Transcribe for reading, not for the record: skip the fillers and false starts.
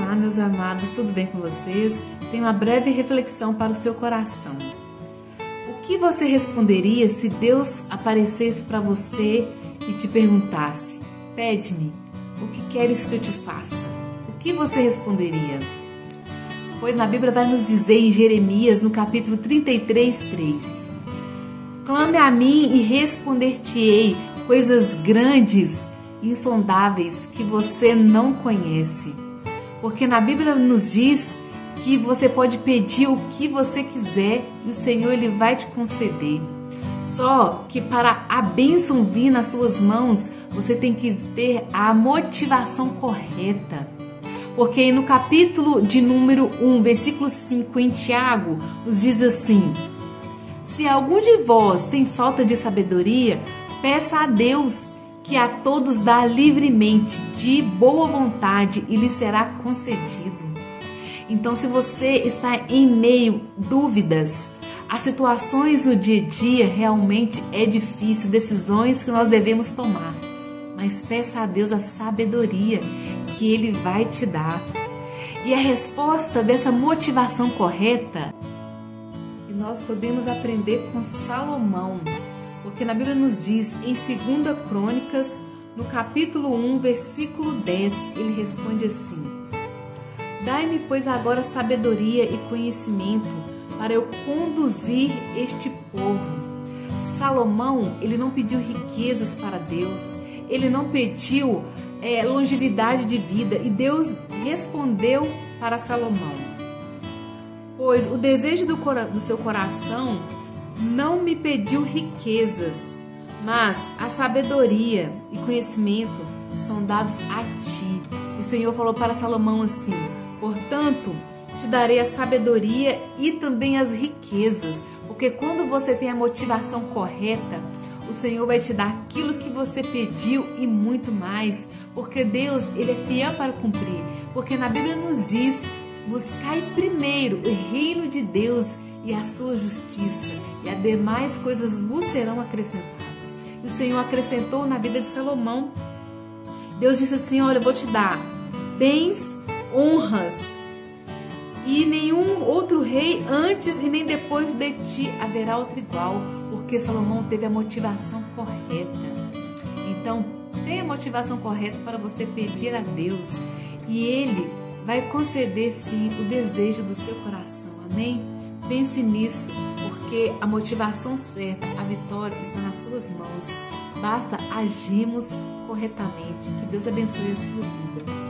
Olá, meus amados, tudo bem com vocês? Tenho uma breve reflexão para o seu coração. O que você responderia se Deus aparecesse para você e te perguntasse: pede-me, o que queres que eu te faça? O que você responderia? Pois na Bíblia vai nos dizer em Jeremias, no capítulo 33:3: clame a mim e responder-te-ei coisas grandes e insondáveis que você não conhece. Porque na Bíblia nos diz que você pode pedir o que você quiser e o Senhor ele vai te conceder. Só que para a bênção vir nas suas mãos, você tem que ter a motivação correta. Porque no capítulo de número 1, versículo 5, em Tiago, nos diz assim: se algum de vós tem falta de sabedoria, peça a Deus, que a todos dá livremente, de boa vontade, e lhe será concedido. Então, se você está em meio a dúvidas, as situações no dia a dia realmente é difícil, decisões que nós devemos tomar. Mas peça a Deus a sabedoria que Ele vai te dar. E a resposta dessa motivação correta, e nós podemos aprender com Salomão. Porque na Bíblia nos diz, em 2 Crônicas, no capítulo 1, versículo 10, ele responde assim: dai-me, pois, agora sabedoria e conhecimento, para eu conduzir este povo. Salomão, ele não pediu riquezas para Deus, ele não pediu longevidade de vida, e Deus respondeu para Salomão: pois o desejo do seu coração não me pediu riquezas, mas a sabedoria e conhecimento são dados a ti. E o Senhor falou para Salomão assim: portanto, te darei a sabedoria e também as riquezas, porque quando você tem a motivação correta, o Senhor vai te dar aquilo que você pediu e muito mais, porque Deus, ele é fiel para cumprir. Porque na Bíblia nos diz: buscai primeiro o reino de Deus e a sua justiça, e as demais coisas vos serão acrescentadas. E o Senhor acrescentou na vida de Salomão. Deus disse assim: olha, eu vou te dar bens, honras, e nenhum outro rei antes e nem depois de ti haverá outro igual, porque Salomão teve a motivação correta. Então, tenha a motivação correta para você pedir a Deus, e Ele vai conceder sim o desejo do seu coração. Amém? Pense nisso, porque a motivação certa, a vitória está nas suas mãos. Basta agirmos corretamente. Que Deus abençoe a sua vida.